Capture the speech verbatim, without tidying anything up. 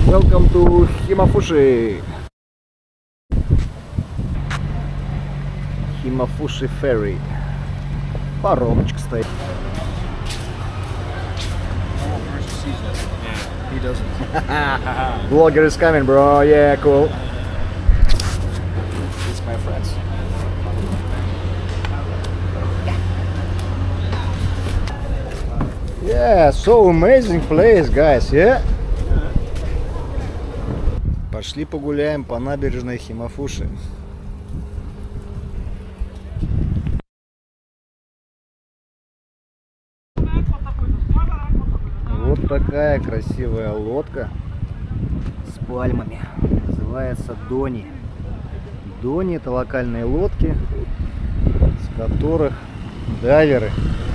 Welcome to Химафуши. Химафуши Ferry. Паромочка стоит. He doesn't. Vlogger is coming, bro. Yeah, cool. It's my friends. Yeah, so amazing place, guys, yeah? Пошли погуляем по набережной Химафуши. Вот такая красивая лодка с пальмами. Называется Дони. Дони — это локальные лодки, с которых дайверы